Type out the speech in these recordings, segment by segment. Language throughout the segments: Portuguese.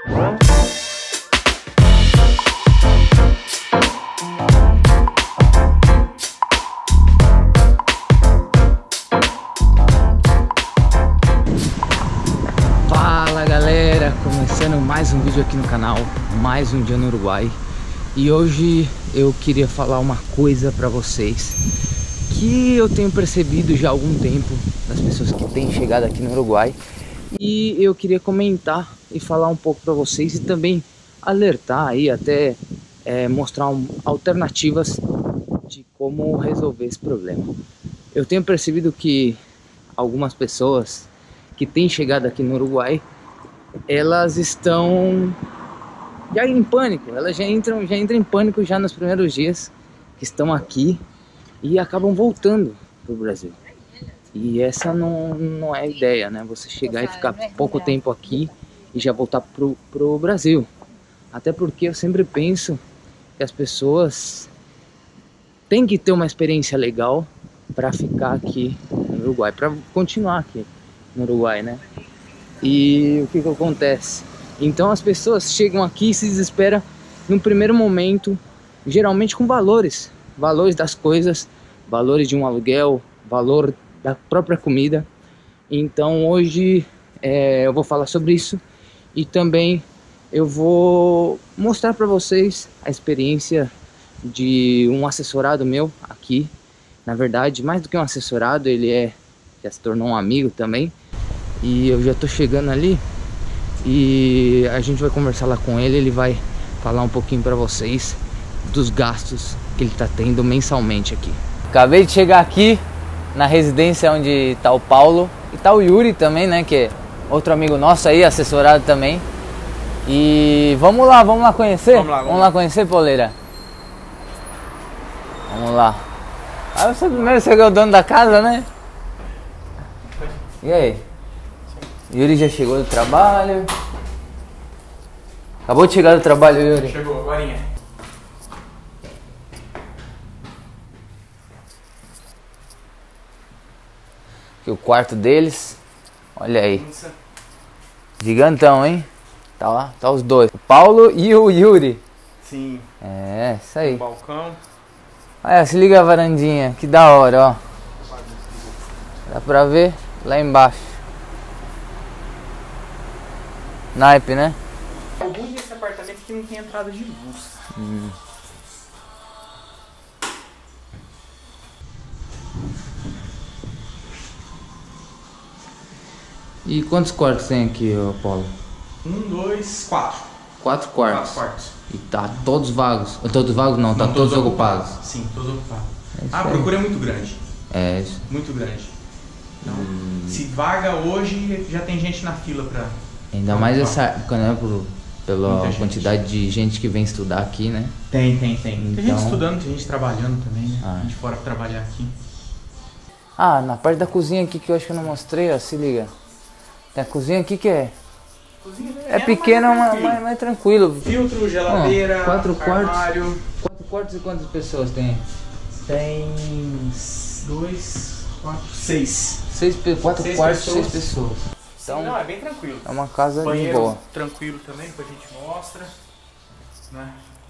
Fala galera, começando mais um vídeo aqui no canal, mais um dia no Uruguai. E hoje eu queria falar uma coisa pra vocês que eu tenho percebido já há algum tempo das pessoas que têm chegado aqui no Uruguai. E eu queria comentar e falar um pouco pra vocês e também alertar aí, até mostrar alternativas de como resolver esse problema. Eu tenho percebido que algumas pessoas que têm chegado aqui no Uruguai, elas estão já em pânico, elas já entram em pânico já nos primeiros dias que estão aqui e acabam voltando pro Brasil. E essa não é a ideia, né? Você chegar e ficar pouco tempo aqui e já voltar pro Brasil. Até porque eu sempre penso que as pessoas têm que ter uma experiência legal para ficar aqui no Uruguai, para continuar aqui no Uruguai, né? E o que acontece? Então as pessoas chegam aqui e se desesperam no primeiro momento, geralmente com valores das coisas, valores de um aluguel, valor da própria comida. Então hoje eu vou falar sobre isso e também eu vou mostrar para vocês a experiência de um assessorado meu aqui. Na verdade, mais do que um assessorado, ele já se tornou um amigo também. E eu já tô chegando ali e a gente vai conversar lá com ele. Ele vai falar um pouquinho para vocês dos gastos que ele tá tendo mensalmente aqui. Acabei de chegar aqui na residência onde tá o Paulo e tá o Yuri também, né, que é outro amigo nosso aí, assessorado também. E vamos lá conhecer? Vamos lá conhecer, Pauleira? Vamos lá. Ah, você primeiro, você é o dono da casa, né? E aí? Yuri já chegou do trabalho. Acabou de chegar do trabalho, Yuri? Chegou, agorinha. Aqui o quarto deles. Olha aí. Gigantão, hein? Tá lá, tá os dois. O Paulo e o Yuri. Sim. É, isso aí. Um balcão. Olha, se liga a varandinha. Que da hora, ó. Dá pra ver lá embaixo. Naipe, né? O ruim desse apartamento é que não tem entrada de luz. E quantos quartos tem aqui, Paulo? 1, 2, 4. 4 quartos. 4 quartos. E tá todos vagos. Todos vagos não, tá todos ocupados. Sim, todos ocupados. A aí. procura é muito grande. É isso. Muito grande. Então, se vaga hoje, já tem gente na fila pra... Ainda mais essa época, né? Pela Muita quantidade de gente que vem estudar aqui, né? Tem. Tem gente Então- estudando, tem gente trabalhando também, né? Ah. Gente fora pra trabalhar aqui. Ah, na parte da cozinha aqui que eu acho que eu não mostrei, ó, se liga. Tem a cozinha aqui que é pequena, mas mais tranquilo. Filtro, geladeira, 4 quartos. armário. 4 quartos e quantas pessoas tem? Tem 2, 4, 6. 4 Seis quartos, pessoas. 6 pessoas. Então Não, é bem tranquilo. é uma casa de Banheiro boa. tranquilo também, depois a gente mostra. Né?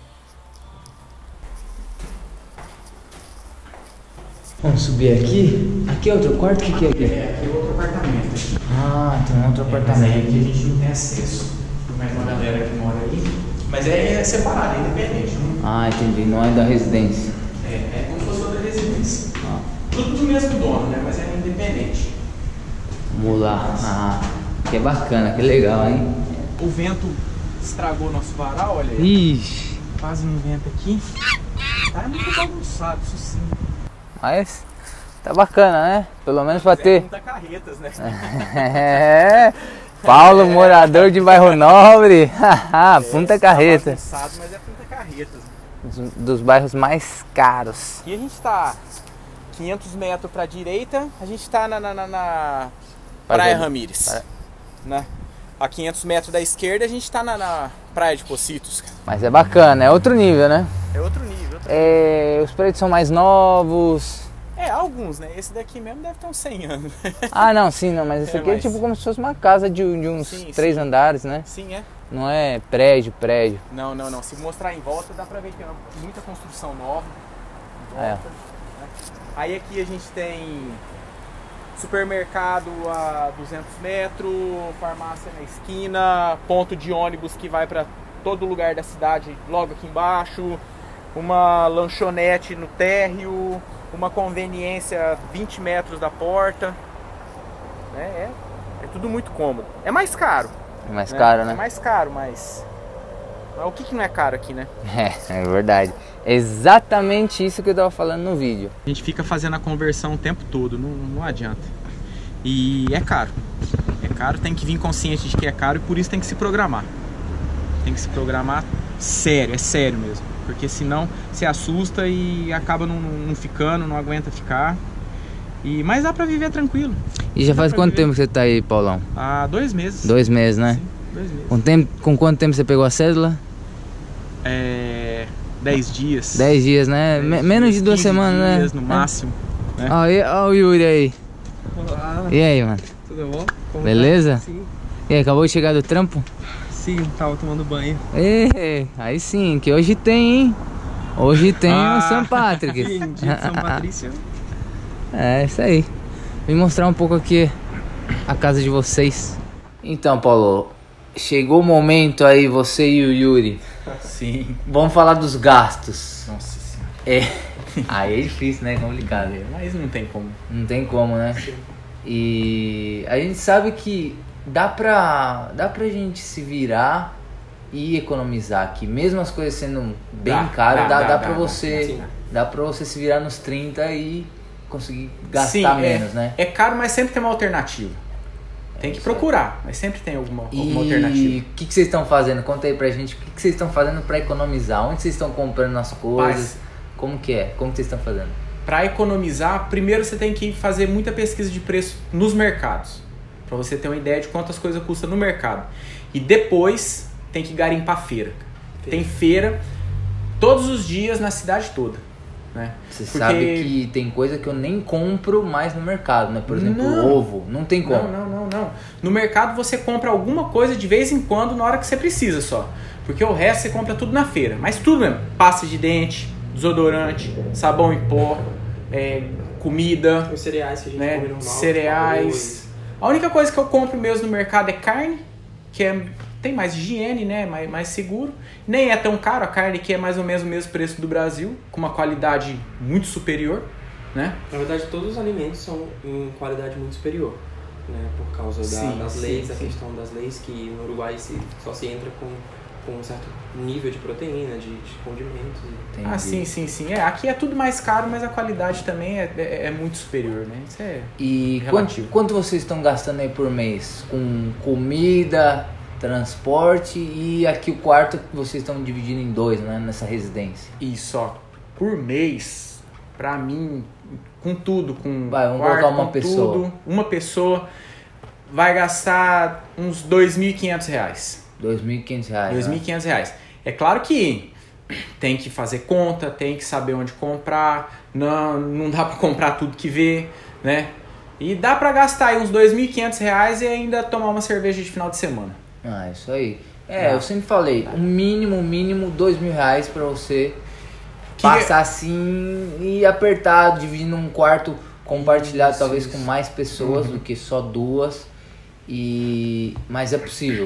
Vamos subir aqui. Aqui é outro quarto? O que é aqui? Aqui é outro apartamento. Ah, tem um outro Mas aí apartamento. aqui a gente não tem acesso. Tem mais uma galera que mora aí. Mas é separado, é independente. Não? Ah, entendi. Não é da residência. É como se fosse outra residência. Ah. Tudo do mesmo dono, né? Mas é independente. Vamos lá. Ah, que é bacana, que legal, hein? O vento estragou nosso varal, olha aí. Ixi. Quase um vento aqui. Tá muito bagunçado, isso sim. Mas tá bacana, né? Pelo menos pra ter. Punta Carretas, né? É. Paulo, morador de Bairro Nobre. Punta Carreta. Tá bagunçado, mas é Punta Carretas. Dos bairros mais caros. Aqui a gente tá 500 metros pra direita, a gente tá na Praia Ramírez. Né? A 500 metros da esquerda a gente tá na Praia de Pocitos. Mas é bacana, é outro nível, né? É outro nível. Os prédios são mais novos. Alguns, né? Esse daqui mesmo deve ter uns 100 anos. Ah, não, sim, não, mas esse aqui é mas- tipo como se fosse uma casa de uns Sim, 3 sim. andares, né? Sim, é. Não é prédio. Não. Se mostrar em volta, dá pra ver que tem muita construção nova em volta, né? Aí aqui a gente tem supermercado a 200 metros, farmácia na esquina, ponto de ônibus que vai pra todo lugar da cidade logo aqui embaixo, uma lanchonete no térreo, uma conveniência 20 metros da porta, né? É tudo muito cômodo. É mais caro. É mais caro, né? É mais caro, mas o que não é caro aqui, né? É verdade. Exatamente isso que eu tava falando no vídeo. A gente fica fazendo a conversão o tempo todo, não adianta. E é caro. É caro, tem que vir consciente de que é caro e por isso tem que se programar. Tem que se programar sério, é sério mesmo. Porque senão se assusta e acaba não ficando, não aguenta ficar. Mas dá pra viver tranquilo. E já faz quanto tempo que você tá aí, Paulão? Há 2 meses. 2 meses, né? Sim, 2 meses. Com quanto tempo você pegou a cédula? 10 dias. 10 dias, né? Menos de 2 semanas, dias, né? No máximo. Né? Olha o Yuri aí. Olá. E aí, mano? Tudo bom? Como Beleza? tá? Sim. E aí, acabou de chegar do trampo? Sim, tava tomando banho. Aí sim, que hoje tem, hein? Hoje tem o São Patrick. Sim, dia de São Patrício. É isso aí. Vim mostrar um pouco aqui a casa de vocês. Então, Paulo, chegou o momento aí, você e o Yuri. Sim. Vamos falar dos gastos. Nossa senhora. Aí é difícil, né? Complicado. Mas não tem como. Não tem como, né? E a gente sabe que dá pra gente se virar e economizar aqui. Mesmo as coisas sendo bem caras, dá pra você se virar nos 30 e conseguir gastar menos, né? É caro, mas sempre tem uma alternativa. Tem que procurar, mas sempre tem alguma alternativa. E o que vocês estão fazendo? Conta aí pra gente. O que vocês estão fazendo pra economizar? Onde vocês estão comprando as coisas? Como que é? Como que vocês estão fazendo? Para economizar, primeiro você tem que fazer muita pesquisa de preço nos mercados, para você ter uma ideia de quantas coisas custam no mercado. E depois tem que garimpar feira. Tem feira todos os dias na cidade toda, né? Você sabe que tem coisa que eu nem compro mais no mercado, né? Por exemplo, ovo, não tem como. Não. No mercado você compra alguma coisa de vez em quando na hora que você precisa só. Porque o resto você compra tudo na feira. Mas tudo mesmo, pasta de dente, desodorante, sabão em pó, comida, os cereais que a gente come normal, cereais. A única coisa que eu compro mesmo no mercado é carne, que tem mais higiene, né? Mais seguro. Nem é tão caro, a carne que é mais ou menos o mesmo preço do Brasil, com uma qualidade muito superior, né? Na verdade, todos os alimentos são em qualidade muito superior, né? Por causa das leis, a questão das leis que no Uruguai só se entra com um certo nível de proteína, de condimentos. Sim. Aqui é tudo mais caro, mas a qualidade também é muito superior, né? Isso é relativo. Quanto vocês estão gastando aí por mês? Com comida, transporte e aqui o quarto que vocês estão dividindo em 2, né? Nessa residência. Isso, ó. Por mês, pra mim, com tudo, vamos colocar uma pessoa vai gastar uns R$2.500. R$2.500. É claro que tem que fazer conta, tem que saber onde comprar, não dá pra comprar tudo que vê, né? E dá pra gastar aí uns R$2.500 e ainda tomar uma cerveja de final de semana. Isso aí. Eu sempre falei, o mínimo R$2.000 pra você passar assim e apertar, dividindo um quarto compartilhado talvez com mais pessoas do que só 2. Mas é possível.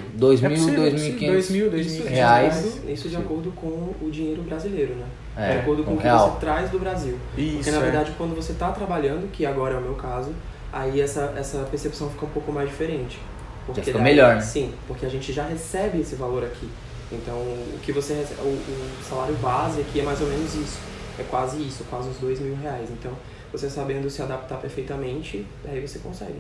R$2.000, R$2.500. Isso de acordo com o dinheiro brasileiro, né? De É, acordo com o que real. você traz do Brasil. Porque na verdade quando você está trabalhando, que agora é o meu caso, aí essa percepção fica um pouco mais diferente. Porque já fica melhor, né? Sim, porque a gente já recebe esse valor aqui. Então o que você recebe, o salário base aqui é mais ou menos isso. É quase isso, quase uns R$2.000. Então você sabendo se adaptar perfeitamente, aí você consegue.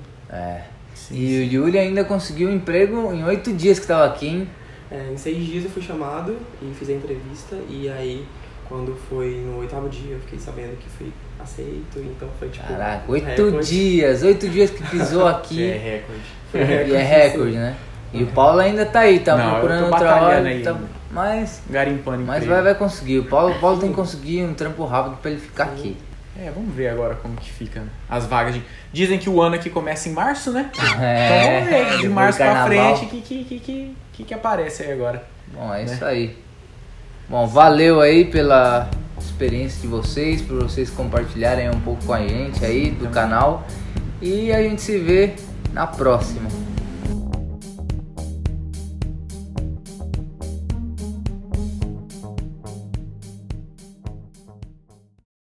E o Yuri ainda conseguiu um emprego em 8 dias que estava aqui, hein? Em 6 dias eu fui chamado e fiz a entrevista. E aí, quando foi no 8º dia, eu fiquei sabendo que fui aceito. Então foi tipo... Caraca, 8 dias que pisou aqui. É recorde. E é recorde, né? E o Paulo ainda tá aí, procurando outra hora. Garimpando mas vai conseguir. O Paulo tem que conseguir um trampo rápido pra ele ficar aqui. Vamos ver agora como que fica as vagas. Dizem que o ano aqui começa em março, né? Então vamos ver de março pra frente o que aparece aí agora. Bom, é isso aí. Bom, valeu aí pela experiência de vocês, por vocês compartilharem um pouco com a gente aí do canal. E a gente se vê na próxima.